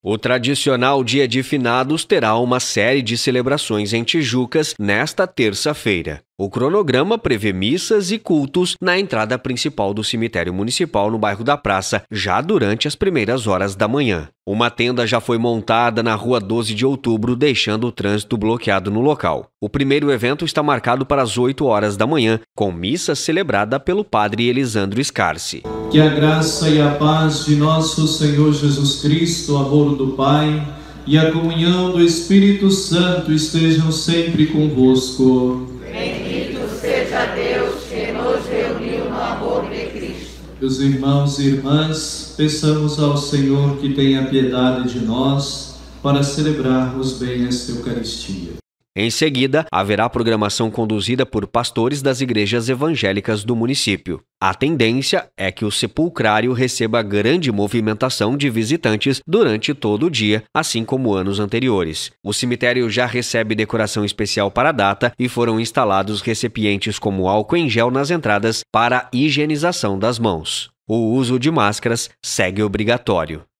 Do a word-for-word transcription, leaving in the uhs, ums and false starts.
O tradicional Dia de Finados terá uma série de celebrações em Tijucas nesta terça-feira. O cronograma prevê missas e cultos na entrada principal do cemitério municipal no bairro da Praça, já durante as primeiras horas da manhã. Uma tenda já foi montada na rua doze de outubro, deixando o trânsito bloqueado no local. O primeiro evento está marcado para as oito horas da manhã, com missa celebrada pelo padre Elisandro Scarsi. Que a graça e a paz de nosso Senhor Jesus Cristo, o amor do Pai e a comunhão do Espírito Santo estejam sempre convosco. Bendito seja Deus que nos reuniu no amor de Cristo. Meus irmãos e irmãs, peçamos ao Senhor que tenha piedade de nós para celebrarmos bem esta Eucaristia. Em seguida, haverá programação conduzida por pastores das igrejas evangélicas do município. A tendência é que o sepulcrário receba grande movimentação de visitantes durante todo o dia, assim como anos anteriores. O cemitério já recebe decoração especial para a data e foram instalados recipientes como álcool em gel nas entradas para a higienização das mãos. O uso de máscaras segue obrigatório.